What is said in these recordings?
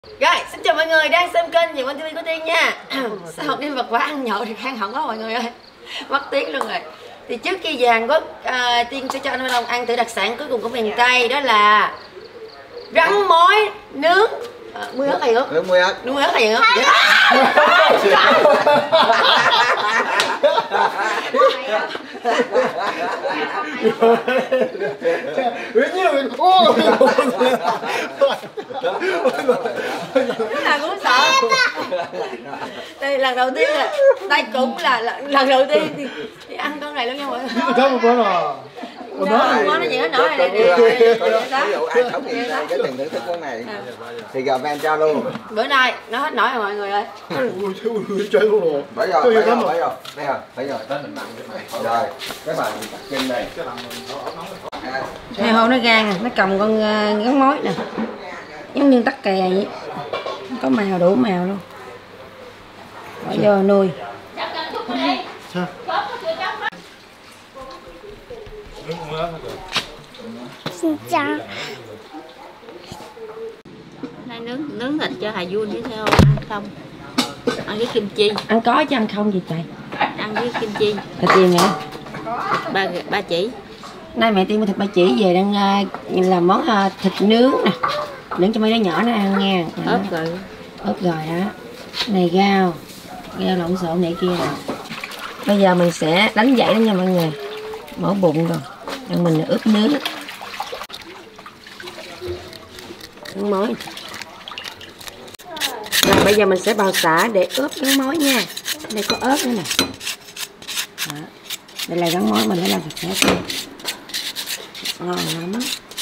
Rồi, xin chào mọi người đang xem kênh Diệu Anh TV của Tiên nha. Sao học đêm vật quá ăn nhậu thì khang hỏng quá mọi người ơi. Mất tiếng luôn rồi. Thì trước khi về Hàn Quốc, Tiên sẽ cho anh Long ăn thử đặc sản cuối cùng của miền Tây, đó là rắn mối nướng muối ớt hay không? Nướng muối ớt. Nướng muối ớt hay không? Là cũng sợ. Đây lần đầu tiên là đây cũng là lần đầu tiên thì ăn con này luôn nha mọi người. Nó gì hết nổi này. Ví dụ ai sống thì cái tiền thưởng thức món này thì giờ em cho luôn. Bữa nay nó hết nổi rồi mọi người ơi. Bây giờ tới mình ăn rồi cái bàn đặt trên này. Hai hôm nó gan, nó cầm con gắn mối nè, giống như tắc kè vậy, có màu đủ màu luôn, bỏ vô nuôi. Xin chào. Nay nướng thịt cho Hà Jun với theo ăn không? Ăn với kim chi. Ăn có chứ ăn không gì trời. Ăn với kim chi. Thịt gì mẹ? Ba chỉ. Nay mẹ Tiên mua thịt ba chỉ về đang làm món thịt nướng nè, nướng cho mấy đứa nhỏ nó ăn nha. Ớt rồi. Ớt rồi đó. Này rau lộn xộn này kia nè. Bây giờ mình sẽ đánh dậy đó nha mọi người. Mổ bụng rồi. Ăn mình ướp nướng. Trứng mối. Rồi bây giờ mình sẽ bào xả để ướp trứng mối nha. Đây có ớt nữa nè. Đó. Đây là trứng mối mình đã làm sạch sẽ. Ngon lắm.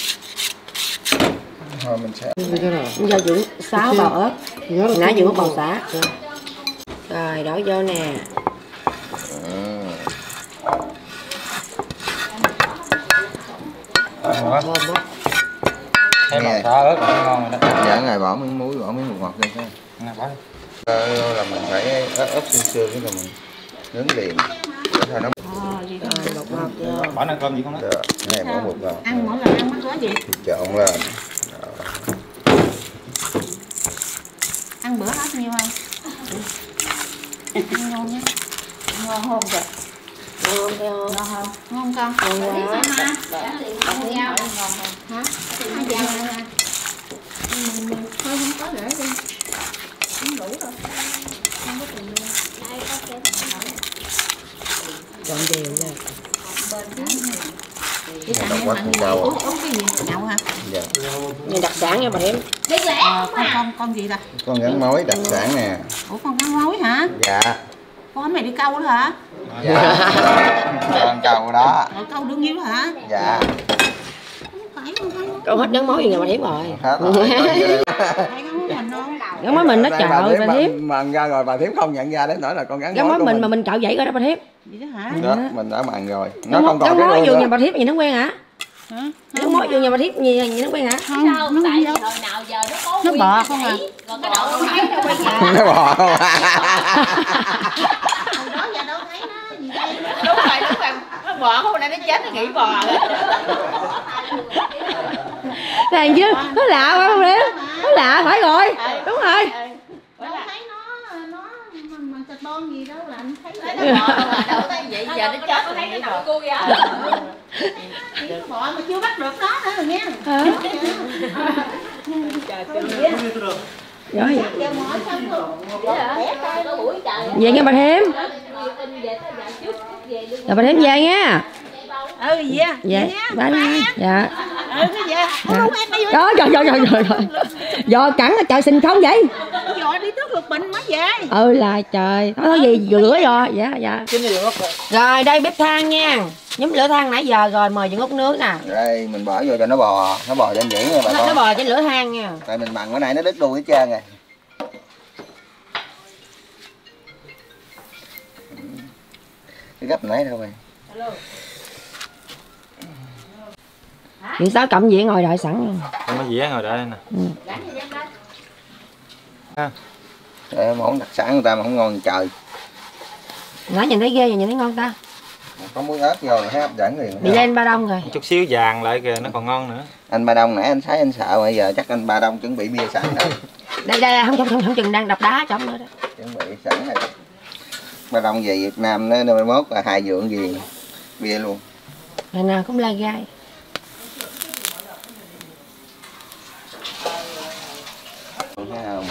Rồi mình sẽ Giờ Dũng 6 bào ớt. Nãy Dũng có bào xả. Rồi đổ vô nè. ngon quá. Thêm màu xả ớt là ngon rồi đó. Dạ ngày bỏ miếng muối, bỏ miếng bột ngọt lên xem. Là mình phải ớt xương cái rồi mình nướng liền. Thôi nó Bột ngọt vô. Bỏ ăn cơm gì không đó? được. Cái này bỏ bột vào. Ăn mỗi lần ăn mắc có gì? Trộn lên. Ăn bữa hết nhiêu không? Ăn ngon nhé. Ngon không kìa? Ngon không? Ngon không? Ngon con? Ngon quá. Ăn rau ngon không? Hả? Ăn rau nè. Thôi không có để đi. Ăn đủ rồi. Không có tiền luôn. Đây có cái Trộn đều ra. Cái thằng em ăn gì? Uống cái gì? Nhậu hả? Dạ. Này đặc sản nha bà Hiếm. Con gì ta? Con gắn mối đặc sản nè. Ủa con gắn mối hả? Dạ. Con mày đi câu đó hả? Dạ. Con cầu đó. Rồi câu đương nhiêu đó hả? Dạ. Câu hết trứng mối gì nhà bà Hiếm rồi. Hết rồi. Thấy gắn mối mình không? Gắn mối mình nó Đây chợ bà Hiếm. mà ra rồi bà Thiếm không nhận ra đến nỗi là con gắn Gắn mối của mình mà mình cạo dãy rồi đó bà Hiếm. Gì đó hả? đó mình đã mặn rồi. Nó không còn gắn cái mối đuôi vườn nhà nữa. bà Hiếm gì nó quen hả? Hả? Gắn mối vườn nhà bà Hiếm gì nó quen hả? Không, nó không gì đâu. Nó bò không à? Nó bò không à? Hồi đó giờ đâu thấy nó gì đây. Đúng rồi. Nó bò không nãy nó chết nó nghĩ bò rồi. Thằng chứ, nó lạ quá không Hiếm? Nó lạ phải rồi. Đúng rồi. Đâu thấy nó mà thịt bon gì đâu là anh thấy Nó bò không à, đâu thấy vậy giờ nó chết rồi nghĩ bò. nó bò mà chưa bắt được nó nữa rồi nghe. Rồi. Giờ mỏi xong rồi. Bẻ tay nó buổi trời. Về nghe bà Hiếm. Rồi bà Hiếm về nha. Ừ về. Dạ. Bye bye. Dạ. Ừ nó về. Không em đi. Đó trời. Do cắn ở chợ sinh không vậy? Rồi đi tước lục bình mới về. Ừ là trời. Nói gì rửa rồi. Dạ. Rồi đây bếp than nha. Nhóm lửa than nãy giờ rồi mời Dượng Út nướng nè. Đây mình bỏ vô cho nó bò trên biển nha bà con. Nó bò trên lửa than nha. Tại mình mặn bữa nay nó đứt đuôi hết trơn rồi. Cái gấp nãy đâu rồi. Điện sáu cầm gì ngồi đợi sẵn luôn. Không có dĩa ngồi đây nè. Trời, món đặc sản người ta mà không ngon trời. Nãy nhìn thấy ghê nhìn thấy ngon ta. Có muối ớt vô là thấy hấp dẫn liền. Bị lên ba đông rồi. Chút xíu vàng lại kìa nó còn ngon nữa. Anh Ba Đông nãy anh thấy anh sợ, bây giờ chắc anh Ba Đông chuẩn bị bia sẵn rồi. Đây không chừng đang đập đá trong nữa đó. Chuẩn bị sẵn rồi. Bắt đầu về Việt Nam nữa, 21 là 2 vượng gì bia luôn. Ngày nào cũng la gai. Thấy không?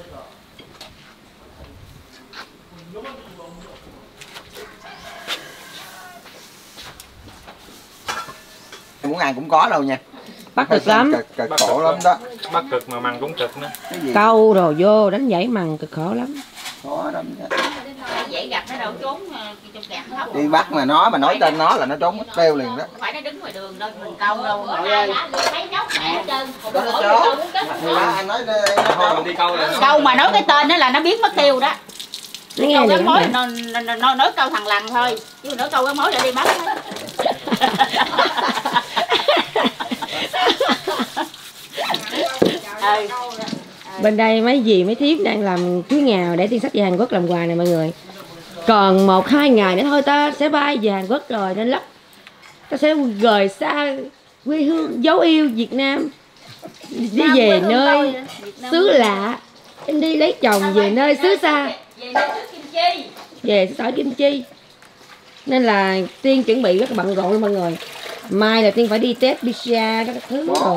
Muốn ăn cũng có đâu nha. Bắt cực lắm. Cực khổ lắm đó. Bắt cực mà măng cũng cực nữa. Câu rồi vô đánh giấy mằng cực khổ lắm. Khó lắm. Dễ gặp nó đâu trốn trong gạt hốc. Đi bắt mà nói tên nó là nó trốn mất tiêu liền đó. Không phải nó đứng ngoài đường đâu mình câu đâu mọi ơi. Thấy nhóc mẹ trơn. Anh nói đi câu là Câu mà nói cái tên đó là nó biết mất tiêu đó. Nó nghe Câu cái liền mối hả? nó nói câu thằng lằn thôi. Chứ nói câu cái mối là đi bắt. Bên đây mấy dì mấy thiếp đang làm chuối ngào để Tiên sách về Hàn Quốc làm quà này mọi người. Còn 1-2 ngày nữa thôi ta sẽ bay về Hàn Quốc rồi nên lắm. Ta sẽ rời xa quê hương dấu yêu Việt Nam. Đi về nơi xứ lạ. Em đi lấy chồng về nơi xứ xa. Về xứ sở Kim Chi. Nên là Tiên chuẩn bị rất là bận rộn luôn mọi người. Mai là Tiên phải đi test PCR các thứ rồi.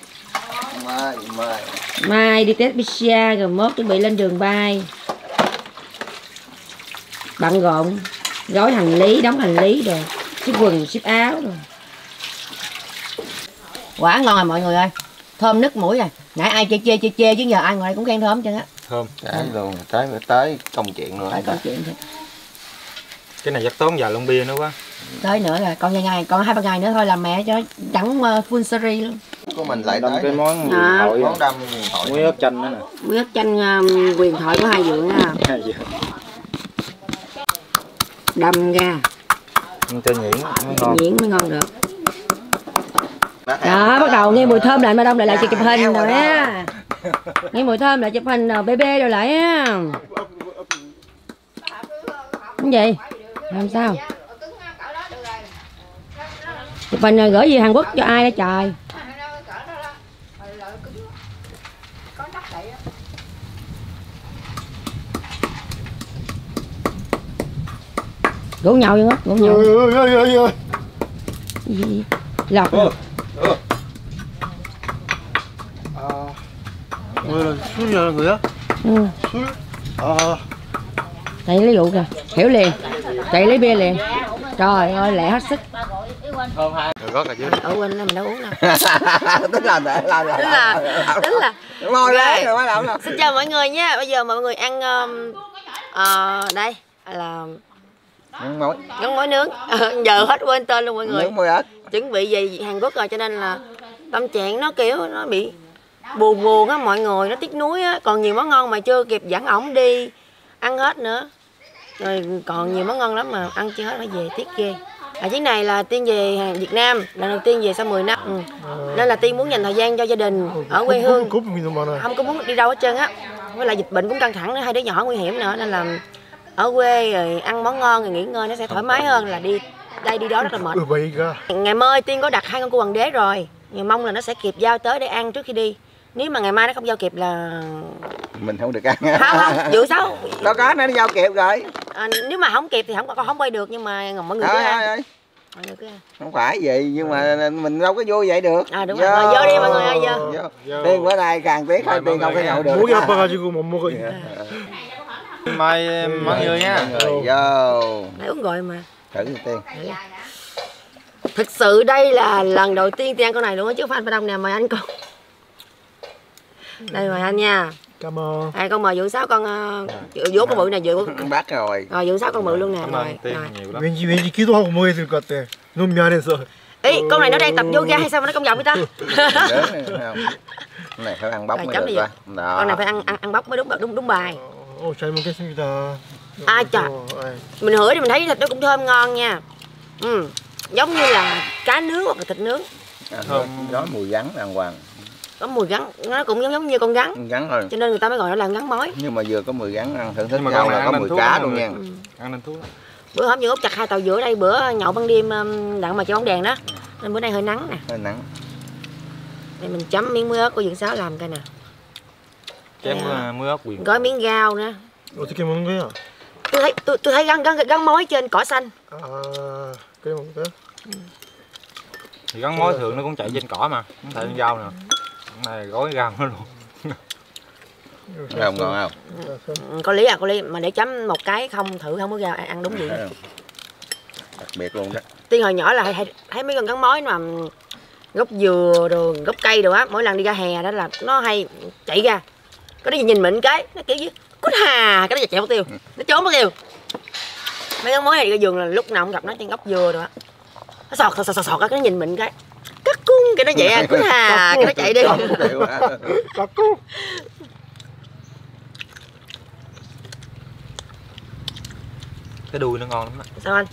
Mai đi test PCR rồi mốt chuẩn bị lên đường bay. Bận rộn. Gói hành lý, đóng hành lý rồi. Ship quần, ship áo rồi. Quả ngon rồi mọi người ơi. Thơm nức mũi rồi. Nãy ai chê chứ giờ ai ngồi đây cũng khen thơm chứ á. Thơm. Trái luôn, tới công chuyện nữa. Tới công chuyện thôi. Cái này chắc tốn giờ lon bia nữa quá. Tới nữa là còn ngày còn 2-3 ngày nữa thôi là mẹ cho chẳng full series luôn. Của mình lại Đâm tới cái món À. thoại, món đâm huyền thoại. muối ớt chanh nữa nè. Muối ớt chanh huyền thoại của 2 vượng á. Đâm ra Cho nhuyễn mới ngon. nhuyễn mới ngon được. Đó, bắt đầu nghe mùi thơm lại mà đông lại chụp hình rồi á. Nghe mùi thơm lại chụp hình rồi bê rồi lại á. Cái gì? Làm sao? Chụp hình gửi về Hàn Quốc cho ai đó trời. Gỗ nhậu vậy á, gỗ nhậu. Gì? Lọt. 술이라는 거야? Ừ. 술? 아. Chạy lấy rượu kìa, hiểu liền. Chạy lấy bia liền. Trời ơi, lẹ hết sức. Rồi gót ở dưới. Ở quên mình đâu uống đâu. Tính là Tính là môi đấy rồi bắt đầu nào. Xin chào mọi người nha. Bây giờ mọi người ăn đây là ngắn mối nướng. Giờ hết quên tên luôn mọi người. Nướng môi ớt. Chuẩn bị về Hàn Quốc rồi cho nên là tâm trạng nó kiểu nó bị buồn á mọi người, nó tiếc nuối á, còn nhiều món ngon mà chưa kịp dẫn ổng đi ăn hết nữa. Rồi còn nhiều món ngon lắm mà ăn chưa hết phải về tiếc ghê. Chuyến này là Tiên về Việt Nam lần đầu tiên về sau 10 năm. Nên là Tiên muốn dành thời gian cho gia đình ở quê hương. Không có muốn đi đâu hết trơn á. Với lại dịch bệnh cũng căng thẳng nữa, 2 đứa nhỏ nguy hiểm nữa nên là ở quê rồi ăn món ngon rồi nghỉ ngơi nó sẽ thoải mái hơn là đi đây đi đó rất là mệt. Ngày mai Tiên có đặt 2 con cua hoàng đế rồi. Mong là nó sẽ kịp giao tới để ăn trước khi đi. Nếu mà ngày mai nó không giao kịp là mình không được ăn. Không, vụ xấu. Đâu có nó giao kịp rồi. Nếu mà không kịp thì con không quay được nhưng mà mọi người cứ ăn. Không phải gì nhưng mà mình đâu có vô vậy được. Đúng rồi. Vô đi mọi người ơi, vô. Tiên bữa nay càng tiếc thôi, Tiên không có nhậu được. 목이 아파가지고 못 먹어. Mai mọi người nha. Vô. Nãy uống rồi mà. Thử đi Tiên. Thực sự đây là lần đầu tiên Tiên ăn con này luôn á chứ không phải anh Đông nè, mời anh con. Đây mời anh nha. Cảm ơn. Con mời Vượng Sáu con vỗ con bự này Vượng. Bắt rồi. Rồi Vượng Sáu con bự luôn nè. Cảm ơn Tiên nhiều lắm. 왠지 기도하고 뭐 해야 될 것 같아. 너무 미안해서. Ý, con này nó đang tập yoga hay sao mà nó công vòng vậy ta? Con này phải ăn bóc mới được quá. Con này phải ăn bóc mới đúng bài. 잘 먹겠습니다. Trời. Mình hửi thì mình thấy thịt nó cũng thơm ngon nha. Giống như là cá nướng hoặc là thịt nướng. Có mùi gắn đàng hoàng. Có mùi gắn, nó cũng giống như con gắn. Gắn thôi. Cho nên người ta mới gọi nó là gắn mối. Nhưng mà vừa có mùi gắn ăn thưởng thức rau là có mùi cá luôn nha. Ăn nên thuốc. Bữa hôm vừa úp chặt 2 tàu giữa đây, bữa nhậu ban đêm đặng mà chơi bóng đèn đó. Nên bữa nay hơi nắng nè. Hơi nắng. Đây mình chấm miếng muối ớt của Vượng Sáu làm coi nè. chén muối ớt quyền. Gói miếng rau nữa. 어떻게 먹는 거야? Tôi thấy gắn mối trên cỏ xanh. 아, 그래 먹는 거야? Thì gắn mối thường nó cũng chạy trên cỏ mà, không chạy trên rau nè. Cái này gói rau nó luôn. Rau ngon không? Có lý à, có lý. Mà để chấm một cái không thử không có rau ăn đúng vậy. Đặc biệt luôn đó. Tiên hồi nhỏ là hay thấy mấy con gắn mối mà gốc dừa rồi gốc cây rồi á, mỗi lần đi ra hè đó là nó hay chạy ra. Có cái gì nhìn mình cái nó kiểu như cút hà, cái đó chạy mất tiêu, nó trốn mất tiêu. Mấy gắn mối này đi ra vườn là lúc nào cũng gặp nó trên gốc dừa rồi á, nó sọt cái nó nhìn mình cái cắt cung cái nó vậy à, cút hà cái nó chạy đi. Cái đùi nó ngon lắm đó. Sao anh?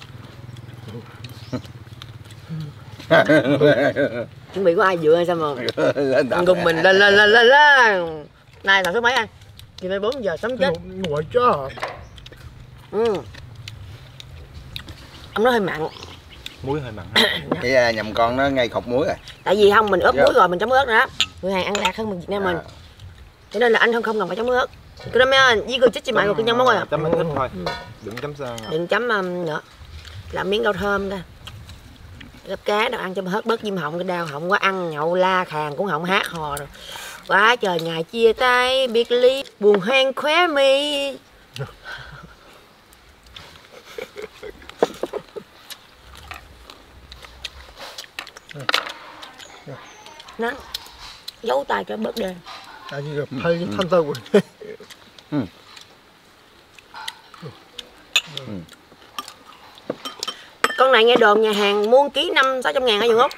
Chuẩn bị có ai dựa hay sao mà cùng mình lên. Này là số mấy anh? Thì phải 4 giờ sớm chết. 이거 맛있죠? Ông nói hơi mặn. Muối hơi mặn. Cái nhầm con nó ngay khọc muối rồi. Tại vì không mình ướp muối rồi mình chấm ớt nữa đó. Người Hàn ăn lạc hơn người Việt Nam mình. Cho nên là anh không cần phải chấm ớt. 그러면 이거 찍지 말고 그냥 먹어요. Chấm ít thôi. Đừng chấm sao. Đừng chấm nữa. Làm miếng rau thơm ra. Gấp cá đâu ăn cho hết bớt viêm họng, cái đau họng quá, ăn nhậu la khàn cũng không hát hò rồi. Quá trời ngày chia tay biệt ly buồn hoang khóe mi. Nó giấu tay cho bớt đen. 아니 이거 팔이 탄다고. Con này nghe đồn nhà hàng muôn ký 500-600 ngàn hả Dương Út?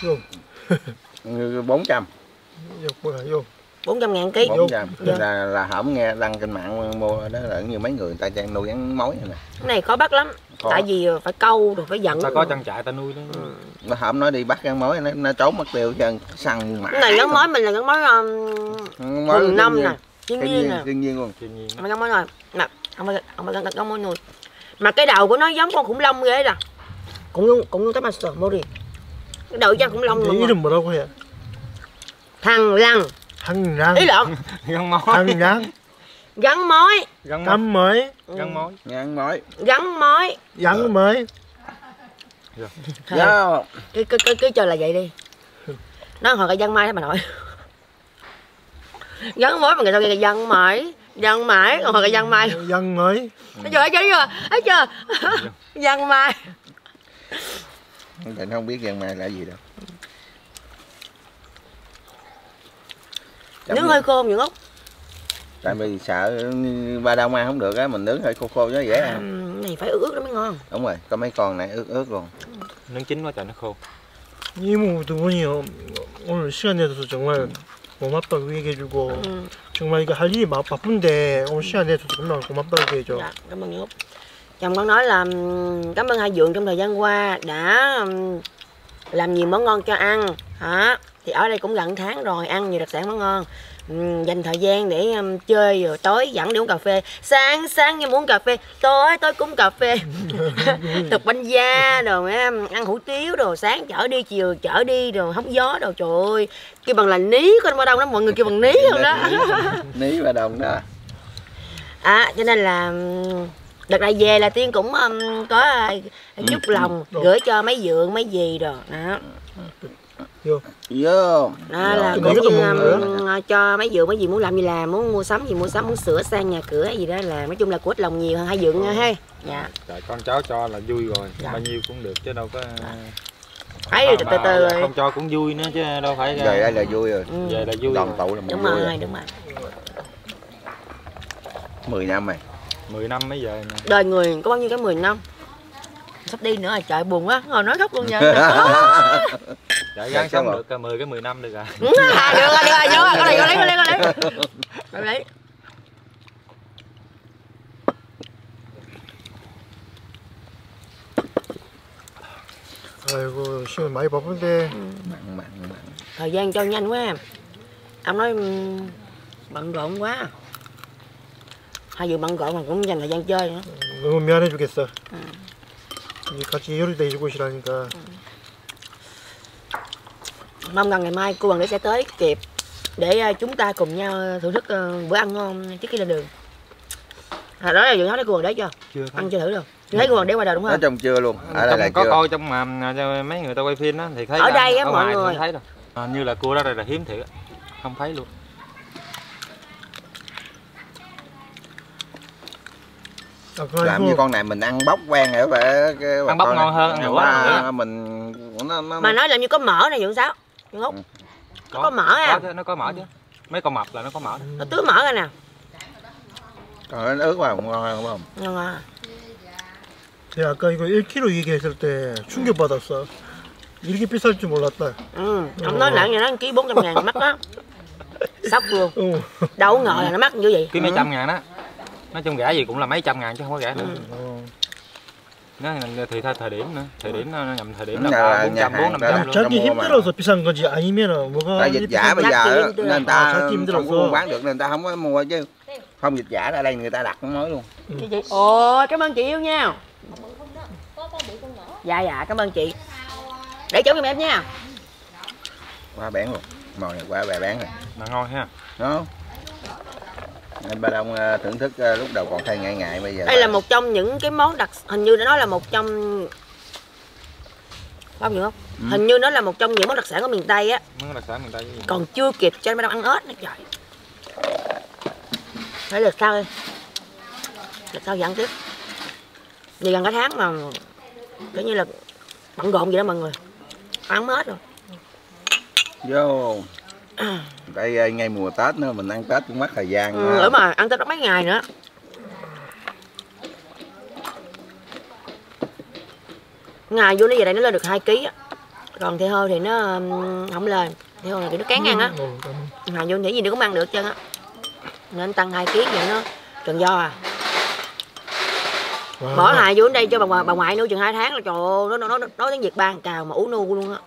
Như 400. 이거 뭐야 이거? 400 ngàn ký. 400. Là hổng nghe đăng trên mạng mua đó là như mấy người ta trang nuôi gắn mối này nè. Cái này khó bắt lắm. Khó. Tại vì phải câu rồi phải giận. Ta có trang trại ta nuôi đó. Nó hổng nói đi bắt gắn mối nó trốn mất tiêu chân săn mãi. Cái này gắn mối mình là gắn mối thuần năm nè, thiên nhiên nè. Thiên nhiên luôn. Mà gắn mối rồi. Nè, ông phải gắn mối nuôi. Mà cái đầu của nó giống con khủng long ghê nè. Cũng cái master mori. Cái đầu giống khủng long 근데 luôn. 이름 뭐라고 해? Thằng lằn. 항랑. Ý lộn. Gắn mối. 항랑. Gắn mối. Gắn mối. 깜머이. Gắn mối. Gắn mối. Gắn mối. 양머이. Dạ. Cứ chờ là vậy đi. Nó hồi cái dân mai đó bà nội. Gắn mối mà người ta nghe dân mãi còn hồi cái dân mai. 양머이. Thấy chưa? Dân mai. Thì nó không biết dân mai là gì đâu. Nướng hơi khô những út. Tại vì sợ ba đông ăn không được á, mình nướng hơi khô khô cho dễ ăn. Này phải ướt nó mới ngon. Đúng rồi, có mấy con này ướt luôn. Nướng chín quá trời nó khô. 이모 두 분이 오늘 시간 내줘서 정말 고맙다고 얘기해주고 정말 이거 할 일이 바쁜데 오늘 시간 내줘서 정말 고맙다고 얘기해줘. Dạ, cảm ơn những út. Chồng con nói là cảm ơn hai vượng trong thời gian qua đã làm nhiều món ngon cho ăn hả. Thì ở đây cũng gần tháng rồi, ăn nhiều đặc sản món ngon. Dành thời gian để chơi rồi tối dẫn đi uống cà phê, sáng em uống cà phê, tối cũng cà phê. Tục bánh da rồi ăn hủ tiếu rồi sáng chở đi chiều chở đi rồi hóng gió rồi trời ơi kêu bằng là ní con ở đâu đó mọi người kêu bằng ní không đó. Ní và đồng đó. Cho nên là đợt này về là Tiên cũng có chút lòng gửi cho mấy dượng mấy dì rồi đó. Vô. Đó là cũng như cho mấy dượng mấy gì muốn làm gì làm, muốn mua sắm gì mua sắm, muốn sửa sang nhà cửa gì đó là nói chung là của ít lòng nhiều hơn hai dượng ha. Dạ. Trời, con cháu cho là vui rồi, dạ. Bao nhiêu cũng được chứ đâu có. Ấy từ từ không cho cũng vui nữa chứ đâu phải. Về đây là vui rồi. Về là vui. Đoàn tụ là mình đúng vui rồi, rồi. đúng rồi. 10 năm rồi. 10 năm mấy giờ nè. Đời người có bao nhiêu cái 10 năm. Sắp đi nữa rồi trời buồn quá, ngồi nói khóc luôn nha. Trời gắng sống được 10 cái 10 năm được rồi. Được rồi, vô rồi, có lấy. 아이고 시간 많이 바쁜데. Mặn. Thời gian cho nhanh quá. Ông nói bận rộn quá. Hai vừa bận rộn mà cũng dành thời gian chơi nữa. 너무 미안해 주겠어. 같이 요리도 해주고 싶으니까. Mong rằng ngày mai cô bằng sẽ tới kịp. để chúng ta cùng nhau thưởng thức bữa ăn ngon trước khi lên đường. Đó là Dượng nói cuồng đấy chưa? Chưa ăn chưa thử đâu. Chưa thấy cuồng để ngoài đời đúng không? Ở trong chưa luôn. Ở đây là có chưa. coi trong mà mấy người ta quay phim á thì thấy ở đây á ở mọi ngoài người không thấy đâu. Như là cua đó đây là hiếm thiệt, không thấy luôn. Làm như con này mình ăn bóc quen rồi phải Ăn bóc ngon hơn, ăn lửa mình mà nói làm như có mỡ này Dượng Sáu. Dượng Út. Có mỡ à? Nó có mỡ chứ. Mấy con mập là nó có mỡ. Nó tứa mỡ ra nè. Còn nó ướt vào ngon hơn không? Ngon à. 제가 아까 이거 1kg 얘기했을 때 충격받았어. 이렇게 비쌀 줄 몰랐다. Ông nói nặng vậy nó ký 400.000 mắc đó. Sốc luôn. Đâu có ngờ là nó mắc như vậy. Ký mấy trăm ngàn đó. Nói chung rẻ gì cũng là mấy trăm ngàn chứ không có rẻ nữa. Nó thì theo thời điểm nữa. Thời điểm nó nhầm thời điểm là 400, 400, 500 자기 힘들어서 비싼 건지 아니면은 뭐가 tại dịch giả bây giờ nên ta 자기 không có 힘들어서 bán được nên ta không có mua chứ. Không dịch giả ở đây người ta đặt không nói luôn. Ồ, cảm ơn chị yêu nha. Dạ cảm ơn chị. Để chỗ giùm em nha. Quá bén luôn. Mồi này quá bè bén này. mà ngon ha. Đó. Nên ba Đông thưởng thức lúc đầu còn thấy ngại bây giờ. Đây là một trong những cái món đặc, hình như nó là một trong, không được không? Hình như nó là một trong những món đặc sản của miền Tây á. Món đặc sản miền Tây. Còn chưa kịp cho ba Đông ăn ớt nữa trời. Phải được sao đi. Được sao ăn tiếp. Vì gần cả tháng mà kiểu như là bận rộn vậy đó mọi người. Ăn hết rồi. Vô. Đây ngay mùa Tết nữa mình ăn Tết cũng mất thời gian. Đúng mà ăn Tết mấy ngày nữa. Ngày vô nó về đây nó lên được 2 kg á. Còn Thầy Hơ thì nó không lên. Thầy Hơ là kiểu nó cán ăn á. Ngày vô nghĩ gì nó cũng ăn được hết trơn á. Nên tăng 2 kg vậy nó tròn do à. Bỏ Hà vô đây cho bà ngoại nuôi chừng 2 tháng là trời ơi, nó nói tiếng Việt ba cào mà ú nu luôn á.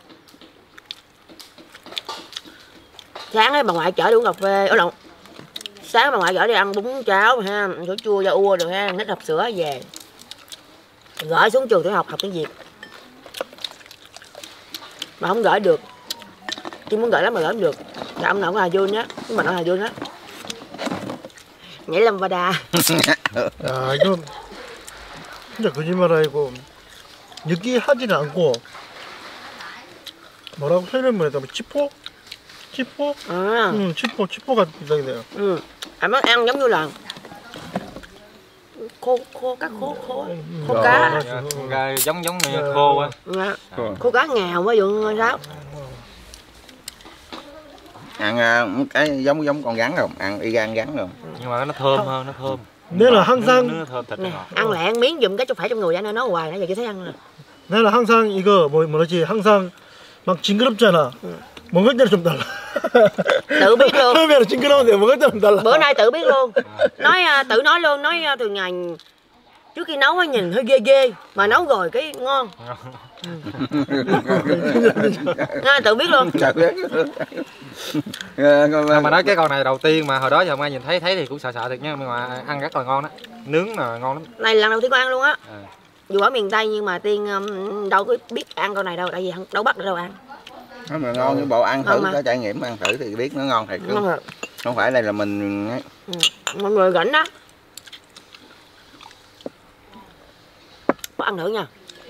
Sáng ấy bà ngoại chở đi uống cà phê, ở lộn. Sáng bà ngoại chở đi ăn bún cháo ha, sữa chua da ua rồi ha, nít hộp sữa về. Gửi xuống trường tiểu học tiếng Việt. Mà không gửi được. Chứ muốn gửi lắm mà gửi không được. Là ông nào có Hà Dương á, cái bà nội Hà Dương á. Nhảy lâm và đà. 야 이건 진짜 거짓말 아니고 느끼하지는 않고 뭐라고 설명을 했다면 치포? 치포? À. 치포가 비싸네요. Anh mới ăn giống như là khô cá. Giống như khô á. Khô cá ngào mới Dượng Sáu. Ăn cái giống con rắn không? Ăn y gan rắn không? Nhưng mà nó thơm hơn, nó thơm. 내가 항상 nó thơm thịt ngọt. Ăn lẹ ăn miếng giùm cái phải trong người anh nói hoài nãy giờ chưa thấy ăn nè. 내가 항상 이거 뭐지 항상 막 징그럽잖아. 먹을 때는 좀 달라. Tự biết luôn. 처음에는 징그러운데 먹을 때는 달라. Bữa nay tự biết luôn. Tự nói luôn, nói từ ngày trước khi nấu nhìn hơi ghê ghê mà nấu rồi cái ngon. Tự biết luôn. Mà nói cái con này đầu tiên mà hồi đó giờ mai nhìn thấy thì cũng sợ thiệt nha, mà ăn rất là ngon đó. Nướng là ngon lắm. Này lần đầu tiên con ăn luôn á. Dù ở miền Tây nhưng mà Tiên đâu có biết ăn con này đâu, tại vì đâu bắt được đâu ăn. Nó mà ngon cái bộ ăn thử có trải nghiệm ăn thử thì biết nó ngon thiệt. Không phải đây là mình mọi người rảnh đó. Có ăn thử nha.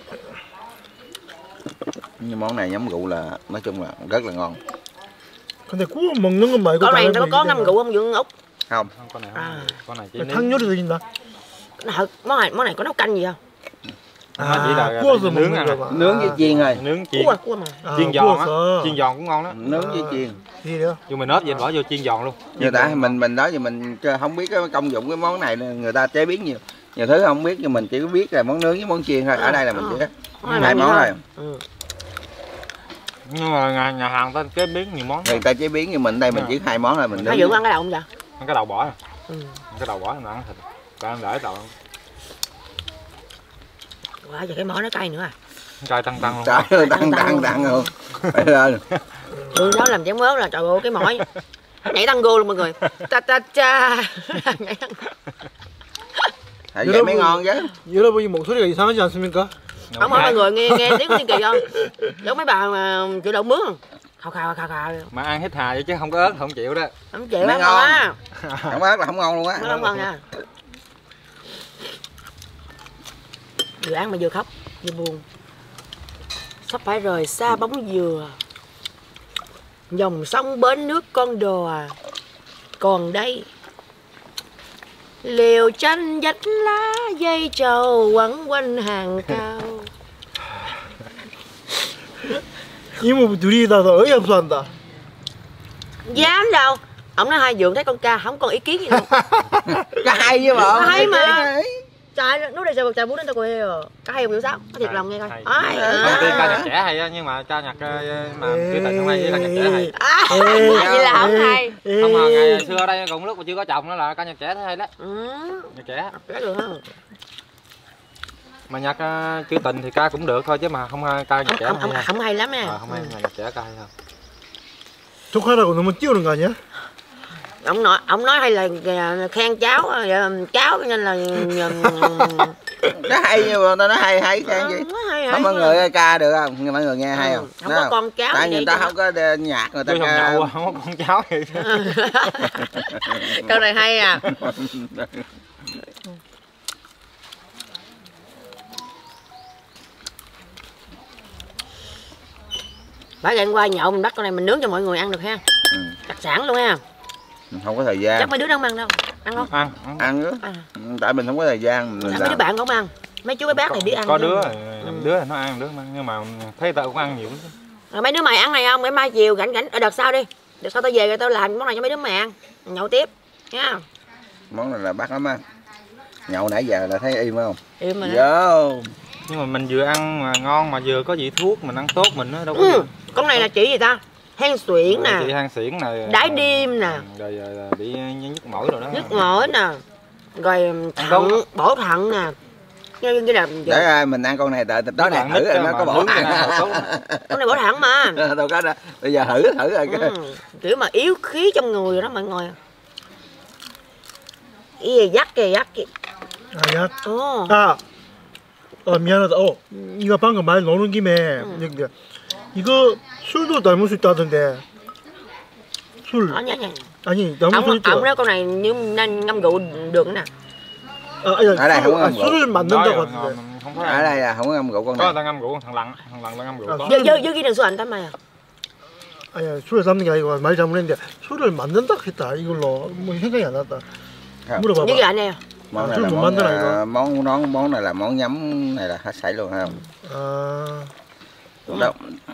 Nhưng món này nhắm rượu là nói chung là rất là ngon. 근데 구워 먹는 건 말고 con này nó có ngâm rượu không Dượng Út? Không. Con này con này chỉ 탕 요리도 있나? Món này có nấu canh gì không? chỉ là 구워서 nướng 먹는 ăn. 거 봐. Nướng với chiên rồi. Nướng chiên. Cua mà. Chiên giòn á. Chiên giòn cũng ngon đó. Nướng với chiên. gì Dù mình ốp vậy bỏ vô chiên giòn luôn. Người ta mình đó thì mình không biết cái công dụng cái món này người ta chế biến nhiều thứ không biết nhưng mình chỉ có biết là món nướng với món chiên thôi. Ở đây là mình chỉ hai món thôi. Nhưng mà nhà hàng ta chế biến nhiều món. Người ta chế biến như mình đây mình chỉ hai món là mình nướng. Hai Dượng ăn cái đầu không vậy? Ăn cái đầu bỏ rồi. Cái đầu bỏ là ăn thịt. Còn ăn để đầu. Wow, giờ cái món nó cay nữa à. Cay tăng luôn. Trời ơi tăng luôn. Phải lên. Đó làm chén mớt là trời ơi cái mỏi. Nhảy tango luôn mọi người. Ta cha. Nhảy tango. Tại vậy mới ngon chứ. 여러분 이 목소리가 이상하지 않습니까? Không hỏi mọi người nghe tiếng Tiên Kỳ không? Giống mấy bà mà chịu đậu mướn không? khao khao khao khao. Mà ăn hít hà vậy chứ không có ớt không chịu đó. Không chịu Nó lắm ngon. á. Không ớt là không ngon luôn á. Nó không ngon nha. Vừa ăn mà vừa khóc, vừa buồn. Sắp phải rời xa bóng dừa, dòng sông bến nước con đò còn đây. Liều tranh dách lá dây trầu quấn quanh hàng cao. 이모 둘이 다 어이없어 한다. Dám đâu. Ông nói hai Dượng thấy con ca không còn ý kiến gì đâu. Cái hay với bộ. Nó hay mà. Trời, nó đây sao trời bún đến tao quê rồi. Có hay không hiểu sao? Có thiệt lòng nghe coi. Ai. Đầu tiên ca nhạc trẻ hay á, nhưng mà ca nhạc mà Trữ Tình không hay với ca nhạc trẻ hay. Vậy là không hay. Không mà ngày xưa ở đây cũng lúc mà chưa có chồng đó là ca nhạc trẻ thấy hay đó. Nhạc trẻ. Cái được không? Mà nhạc Trữ Tình thì ca cũng được thôi chứ mà không ca nhạc trẻ hay. Không hay lắm nha. Không hay, nhạc trẻ ca hay thôi. 족하라고 너무 띄우는 거 아니야? Ông nói hay là khen cháu cháu nên là Nó hay nhưng mà tao nói hay hay khen gì. Không mọi người ca được không? Mọi người nghe hay không? Không có con cháu. Tại người ta không có nhạc người ta ca. Không có con cháu gì. Câu này hay à. Bả ngày qua nhậu mình bắt con này mình nướng cho mọi người ăn được ha. Đặc sản luôn ha. Không có thời gian. Chắc mấy đứa không ăn đâu. Ăn không? Ăn nữa. Tại mình không có thời gian. Mấy đứa bạn không ăn. Mấy chú mấy bác này biết ăn. Có đứa đứa nó ăn đứa mà, nhưng mà thấy tao cũng ăn nhiều lắm. Rồi mấy đứa mày ăn này không? Ngày mai chiều rảnh ở đợt sau đi. Đợt sau tao về rồi tao làm món này cho mấy đứa mày ăn. Nhậu tiếp nha. Món này là bắt lắm á. Nhậu nãy giờ là thấy im không? Im mà. Vô. Nhưng mà mình vừa ăn mà ngon mà vừa có vị thuốc mình ăn tốt mình nó đâu có. Con này là chỉ gì ta? Than xuyển nè. Chị than xuyển nè. Đái điềm nè. Rồi bị nhức mỏi rồi đó. Nhức mỏi nè. Rồi thận, bổ thận nè. Cái là để mình ăn con này tại đó này thử nó có bổ thận. Con này bổ thận mà. Đâu có đâu. Bây giờ thử rồi cái. Kiểu mà yếu khí trong người rồi đó mọi người. 이 약게 약게. 아 약. 아. 미안하다. 이거 방금 말 나오는 김에 이거 술도 닮을 수 있다던데. 술. 아니. 아니 닮을 수 있죠. ông nói con này như nên ngâm rượu được nè. Ở đây không có ngâm rượu. 술을 만든다고 하던데. Ở đây là không có ngâm rượu con này. Có ta ngâm rượu thằng Lặng ta ngâm rượu. Dư ghi đừng số anh tắm mày à. 아니야 술을 삶는 게 아니고 말 잘못했는데 술을 만든다 했다 이걸로 뭐 생각이 안 났다. 물어봐봐. Như vậy nè. Món này là món này là món nhắm này là hết sảy luôn phải không? Đâu.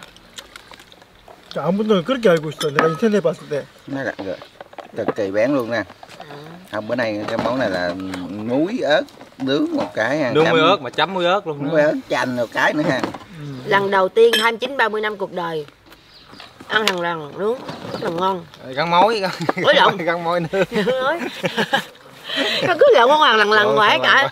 아무튼 그렇게 알고 있어. 내가 인터넷 봤을 때. Nó là cực kỳ bén luôn nè. Không, bữa nay cái món này là muối ớt nướng một cái. Nướng muối ớt mà chấm muối ớt luôn. Muối ớt chanh một cái nữa ha. Lần đầu tiên 29-30 năm cuộc đời ăn thằng lần nướng rất là ngon. Gắn mối. Gắn mối nướng. Nó cứ lộn con lần ngoại cả.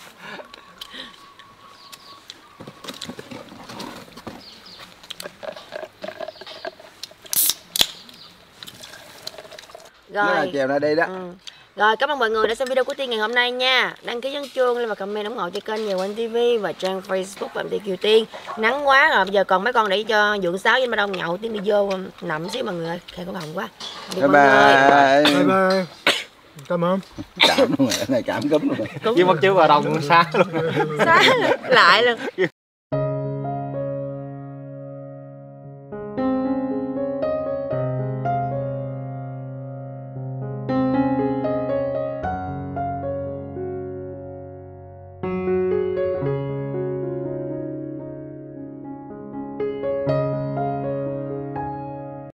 Rồi chiều nay đi đó. Rồi cảm ơn mọi người đã xem video của Tiên ngày hôm nay nha. Đăng ký nhấn chuông lên và comment ủng hộ cho kênh Nhà Quanh TV và trang Facebook Phạm Thị Kiều Tiên. Nắng quá rồi, bây giờ còn mấy con để cho Dượng Sáu với Ba Đông nhậu. Tiên đi vô nằm xíu mọi người ơi. Khen con hồng quá. Bye bye. Bye bye. Cảm ơn. Cảm luôn rồi, này cảm cúm luôn rồi. Với mất chứ Ba Đông xa luôn. Xa lại luôn.